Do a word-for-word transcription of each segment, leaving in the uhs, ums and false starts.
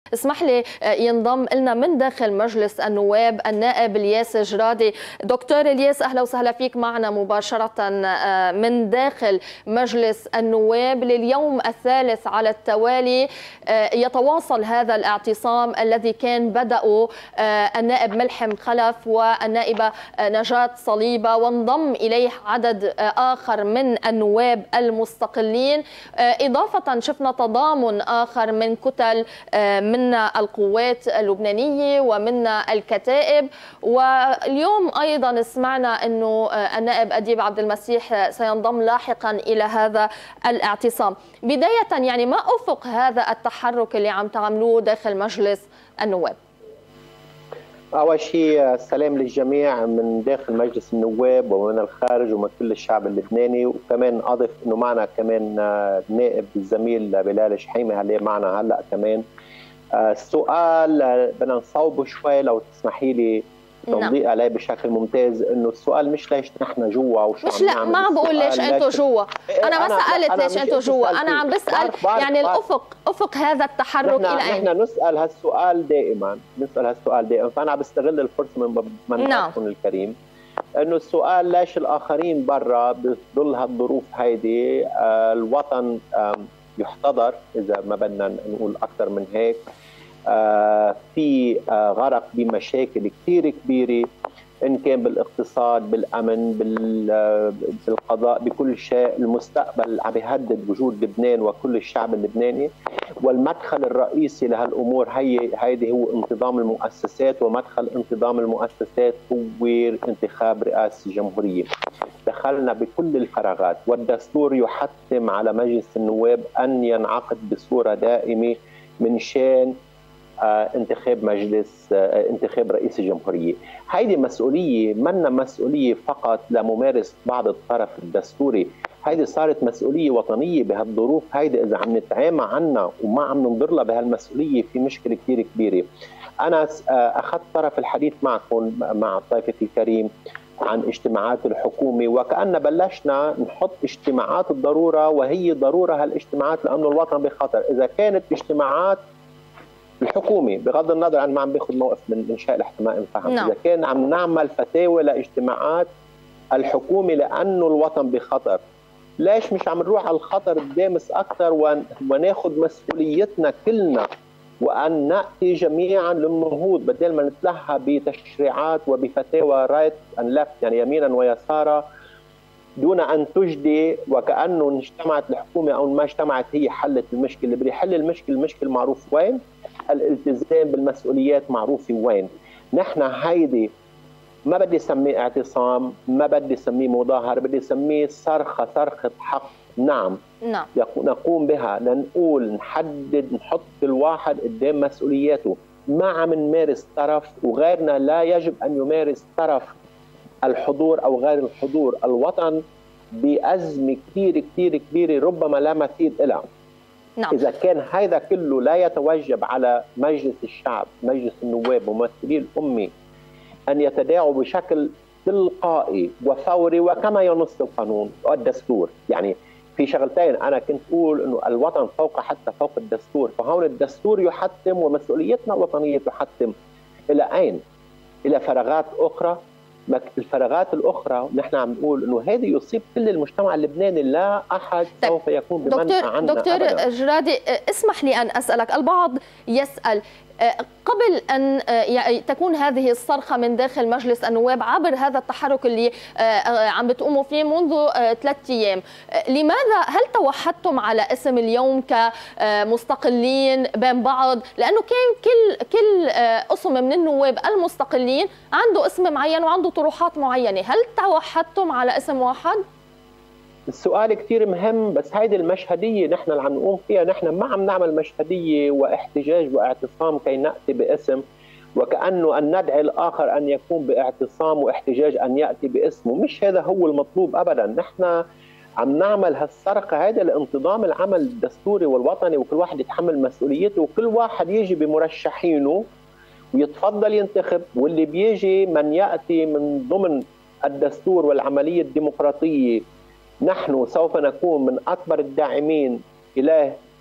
اسمح لي ينضم لنا من داخل مجلس النواب النائب الياس جرادي. دكتور الياس، أهلا وسهلا فيك معنا مباشرة من داخل مجلس النواب. لليوم الثالث على التوالي يتواصل هذا الاعتصام الذي كان بدأه النائب ملحم خلف والنائبة نجاة صليبة، وانضم إليه عدد آخر من النواب المستقلين. إضافة شفنا تضامن آخر من كتل من القوات اللبنانية ومن الكتائب. واليوم أيضا سمعنا أنه النائب أديب عبد المسيح سينضم لاحقا إلى هذا الاعتصام. بداية يعني ما أفق هذا التحرك اللي عم تعملوه داخل مجلس النواب؟ أول شيء السلام للجميع من داخل مجلس النواب ومن الخارج ومن كل الشعب اللبناني، وكمان أضف أنه معنا كمان نائب الزميل بلال شحيمة اللي معنا هلأ كمان. السؤال بدنا نصوبه شوي لو تسمحي لي توضيح عليه بشكل ممتاز، انه السؤال مش ليش نحن جوا وشو مش لا ما عم بقول ليش انتم جوا، انا ما سالت ليش انتم جوا، انا عم بسال يعني الافق افق هذا التحرك الى اين؟ نحن نسال هالسؤال دائما، نسال هالسؤال دائما، فانا عم بستغل الفرصه من منبركم الكريم انه السؤال ليش الاخرين برا بظل هالظروف هيدي الوطن يحتضر، اذا ما بدنا نقول اكثر من هيك، آه في آه غرق بمشاكل كثير كبيره، ان كان بالاقتصاد، بالامن، بالقضاء، بكل شيء. المستقبل عم يهدد وجود لبنان وكل الشعب اللبناني، والمدخل الرئيسي لهالامور هي هيدي هو انتظام المؤسسات، ومدخل انتظام المؤسسات هو انتخاب رئاسه الجمهوريه. دخلنا بكل الفراغات، والدستور يحتم على مجلس النواب ان ينعقد بصوره دائمه من شان آه انتخاب مجلس آه انتخاب رئيس الجمهورية. هيدي مسؤولية منا مسؤولية فقط لممارسة بعض الطرف الدستوري، هيدي صارت مسؤولية وطنية بهالظروف هيدي. إذا عم نتعامى عنها وما عم ننظر لها بهالمسؤولية في مشكلة كثير كبيرة. أنا آه أخذت طرف الحديث معكم مع ضيفي الكريم عن اجتماعات الحكومة، وكأن بلشنا نحط اجتماعات الضرورة، وهي ضرورة هالاجتماعات لأنه الوطن بخطر. إذا كانت اجتماعات الحكومي بغض النظر عن ما عم بياخذ موقف من انشاء الاحتماء انفهم، اذا كان عم نعمل فتاوى لاجتماعات الحكومه لانه الوطن بخطر، ليش مش عم نروح على الخطر الدامس اكثر وناخذ مسؤوليتنا كلنا وان ناتي جميعا للنهوض، بدل ما نتلهى بتشريعات وبفتاوى رايت اند ليفت، يعني يمينا ويسارا، دون ان تجدي وكانه اجتمعت الحكومه او ما اجتمعت هي حلت المشكله. اللي بده يحل المشكله، المشكله معروف وين، الالتزام بالمسؤوليات معروفه وين. نحن هيدي ما بدي اسميه اعتصام، ما بدي اسميه مظاهره، بدي اسميه صرخه، صرخه حق. نعم نعم نقوم بها لنقول نحدد، نحط كل واحد قدام مسؤولياته. ما عم نمارس طرف وغيرنا لا يجب ان يمارس طرف الحضور او غير الحضور. الوطن بأزمة كثير كثير كبيرة ربما لا مثيل لها. نعم. إذا كان هذا كله لا يتوجب على مجلس الشعب، مجلس النواب وممثلي الأمة أن يتداعوا بشكل تلقائي وفوري وكما ينص القانون والدستور. يعني في شغلتين أنا كنت أقول أنه الوطن فوق حتى فوق الدستور، فهون الدستور يحتم ومسؤوليتنا الوطنية تحتم. إلى أين؟ إلى فراغات أخرى. الفراغات الأخرى نحن عم نقول أنه هذا يصيب كل المجتمع اللبناني، لا أحد طيب. سوف يكون بمنع عنا. دكتور أبداً. جرادي، اسمح لي أن أسألك. البعض يسأل قبل أن تكون هذه الصرخة من داخل مجلس النواب عبر هذا التحرك اللي عم بتقوموا فيه منذ ثلاثة أيام، لماذا هل توحدتم على اسم اليوم كمستقلين بين بعض؟ لأنه كان كل كل قسم من النواب المستقلين عنده اسم معين وعنده طروحات معينة، هل توحدتم على اسم واحد؟ السؤال كثير مهم، بس هيدي المشهدية نحن اللي عم نقوم فيها. نحن ما عم نعمل مشهدية واحتجاج واعتصام كي نأتي باسم، وكأنه أن ندعي الآخر أن يكون باعتصام واحتجاج أن يأتي باسمه. مش هذا هو المطلوب أبدا. نحن عم نعمل هالسرقة هيدا لانتظام العمل الدستوري والوطني، وكل واحد يتحمل مسؤوليته، وكل واحد يجي بمرشحينه ويتفضل ينتخب، واللي بيجي من يأتي من ضمن الدستور والعملية الديمقراطية. نحن سوف نكون من أكبر الداعمين إلى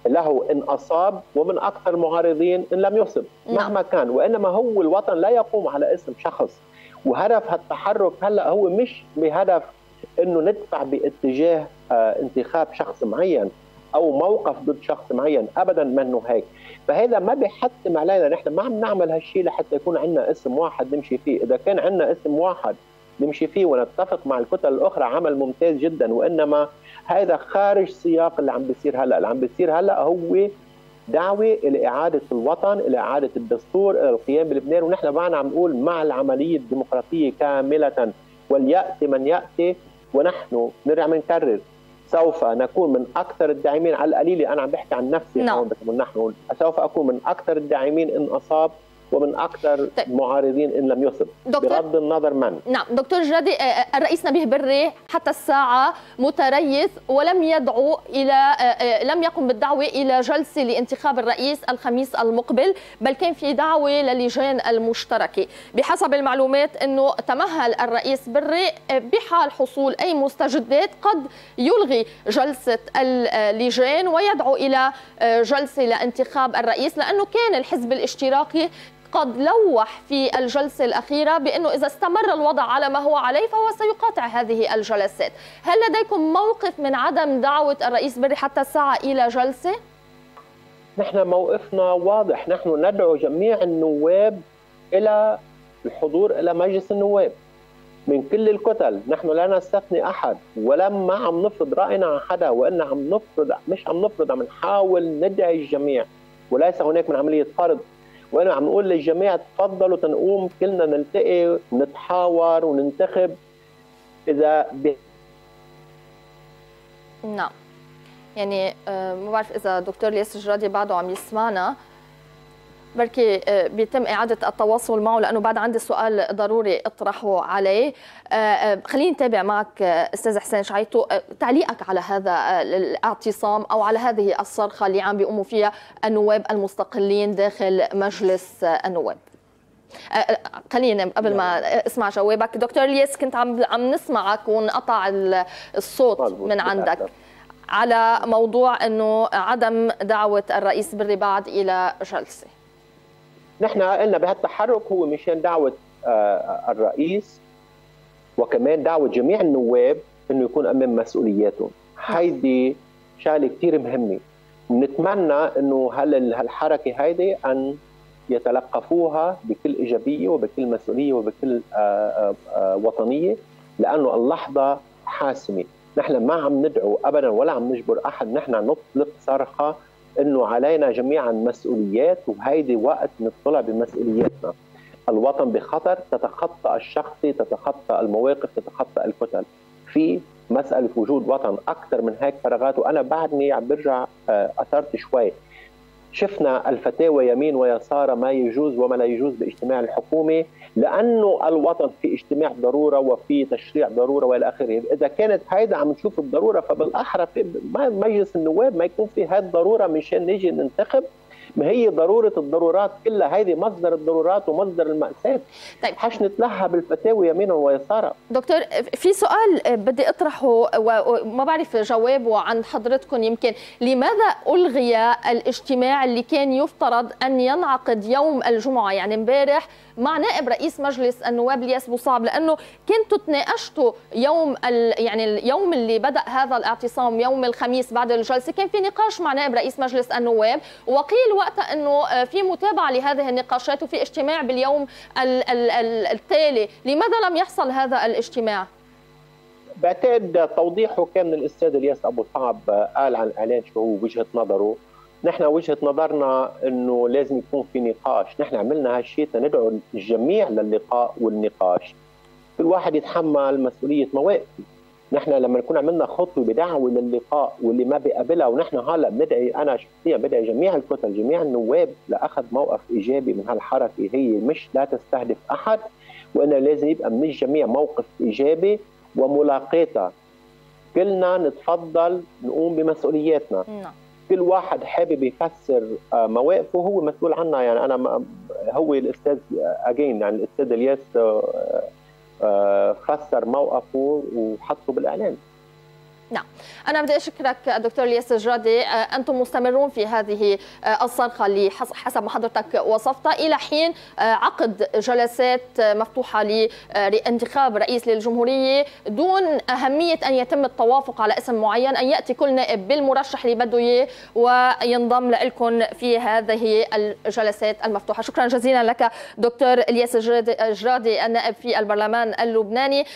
له إن أصاب ومن أكثر المعارضين إن لم يصب مهما كان، وإنما هو الوطن لا يقوم على اسم شخص. وهدف هالتحرك هلا هو مش بهدف إنه ندفع باتجاه انتخاب شخص معين أو موقف ضد شخص معين، أبدا منه هيك. فهذا ما بيحتم علينا، نحن ما عم نعمل هالشيء لحتى يكون عندنا اسم واحد نمشي فيه. إذا كان عندنا اسم واحد نمشي فيه ونتفق مع الكتل الأخرى عمل ممتاز جدا، وإنما هذا خارج سياق اللي عم بيصير هلا. اللي عم بيصير هلا هو دعوة إلى إعادة الوطن، إلى إعادة الدستور، إلى القيام بلبنان، ونحن معنا عم نقول مع العملية الديمقراطية كاملة، وليأتي من يأتي. ونحن نرجع بنكرر سوف نكون من أكثر الداعمين، على القليلة أنا عم بحكي عن نفسي نعم. بس نحن سوف أكون من أكثر الداعمين إن أصاب ومن أكثر المعارضين إن لم يصب، بغض النظر من. نعم دكتور جرادي، الرئيس نبيه بري حتى الساعة متريث ولم يدعو إلى لم يقم بالدعوة إلى جلسة لانتخاب الرئيس الخميس المقبل، بل كان في دعوة للجان المشتركة. بحسب المعلومات أنه تمهل الرئيس بري بحال حصول أي مستجدات قد يلغي جلسة اللجان ويدعو إلى جلسة لانتخاب الرئيس، لأنه كان الحزب الاشتراكي قد لوح في الجلسة الأخيرة بأنه إذا استمر الوضع على ما هو عليه فهو سيقاطع هذه الجلسات. هل لديكم موقف من عدم دعوة الرئيس بري حتى الساعة إلى جلسة؟ نحن موقفنا واضح، نحن ندعو جميع النواب إلى الحضور إلى مجلس النواب من كل الكتل. نحن لا نستثني أحد ولا ما عم نفرض رأينا على حدا، وإن عم نفرض مش عم نفرض، عم نحاول ندعي الجميع، وليس هناك من عملية فرض. وانا عم نقول للجميع تفضلوا تنقوم كلنا نلتقي نتحاور وننتخب. اذا ب... نعم يعني ما بعرف اذا دكتور الياس الجرادي بعده عم يسمعنا، بركي بيتم إعادة التواصل معه لأنه بعد عندي سؤال ضروري اطرحه عليه. خليني نتابع معك أستاذ حسين شعيطو تعليقك على هذا الاعتصام أو على هذه الصرخة اللي عم بيقوموا فيها النواب المستقلين داخل مجلس النواب. خلينا قبل ما اسمع جوابك دكتور الياس، كنت عم عم نسمعك وانقطع الصوت من عندك على موضوع انه عدم دعوة الرئيس بري بعد إلى جلسة. نحن قلنا بهالتحرك هو مشان دعوة الرئيس وكمان دعوة جميع النواب انه يكون امام مسؤولياتهم. هيدي شغله كثير مهمه، ونتمنى انه هالحركه هيدي ان يتلقفوها بكل ايجابيه وبكل مسؤوليه وبكل وطنيه، لانه اللحظه حاسمه. نحن ما عم ندعو ابدا ولا عم نجبر احد، نحن نطلق صرخه انه علينا جميعا مسؤوليات، وهيدي وقت نطلع بمسؤولياتنا. الوطن بخطر، تتخطى الشخصي، تتخطى المواقف، تتخطى الكتل. في مساله وجود وطن اكثر من هيك فراغات. وانا بعدني عم برجع اثرت شوي، شفنا الفتاوى يمين ويسار ما يجوز وما لا يجوز باجتماع الحكومه، لانه الوطن في اجتماع ضروره وفي تشريع ضروره والى اخره. اذا كانت هيدا عم نشوف الضروره، فبالاحرى في مجلس النواب ما يكون في هذه الضروره مشان نيجي ننتخب. ما هي ضروره الضرورات كلها، هيدي مصدر الضرورات ومصدر المأساة. طيب حش نتلهى بالفتاوى يمينا ويسارا. دكتور، في سؤال بدي اطرحه وما بعرف جوابه عن حضرتكم يمكن، لماذا الغي الاجتماع اللي كان يفترض ان ينعقد يوم الجمعه، يعني امبارح، مع نائب رئيس مجلس النواب الياس بوصعب، لانه كنتوا تناقشتوا يوم يعني اليوم اللي بدا هذا الاعتصام يوم الخميس بعد الجلسه، كان في نقاش مع نائب رئيس مجلس النواب، وقيل وقتها انه في متابعه لهذه النقاشات وفي اجتماع باليوم التالي، لماذا لم يحصل هذا الاجتماع؟ بعتقد توضيحه كان من الاستاذ الياس ابو صعب، قال عن الاعلان شو هو وجهه نظره. نحن وجهه نظرنا انه لازم يكون في نقاش، نحن عملنا هالشيء تندعو الجميع للقاء والنقاش، كل واحد يتحمل مسؤوليه مواقفه. نحن لما نكون عملنا خطوه بدعوه للقاء واللي ما بيقبلها، ونحن هلا بندعي، انا شخصيا بدعي جميع الكتل جميع النواب لاخذ موقف ايجابي من هالحركه، هي مش لا تستهدف احد، وانه لازم يبقى من الجميع موقف ايجابي وملاقاتها. كلنا نتفضل نقوم بمسؤولياتنا. نعم. كل واحد حابب يفسر مواقفه هو مسؤول عنها. يعني انا هو الاستاذ اجين يعني الاستاذ الياس فسر موقفه وحطه بالاعلان. نعم، أنا بدي أشكرك دكتور الياس الجرادي. أنتم مستمرون في هذه الصرخة اللي حسب ما حضرتك وصفتها إلى حين عقد جلسات مفتوحة لانتخاب رئيس للجمهورية، دون أهمية أن يتم التوافق على اسم معين، أن يأتي كل نائب بالمرشح اللي بده إياه وينضم لكم في هذه الجلسات المفتوحة. شكرا جزيلا لك دكتور الياس الجرادي النائب في البرلمان اللبناني.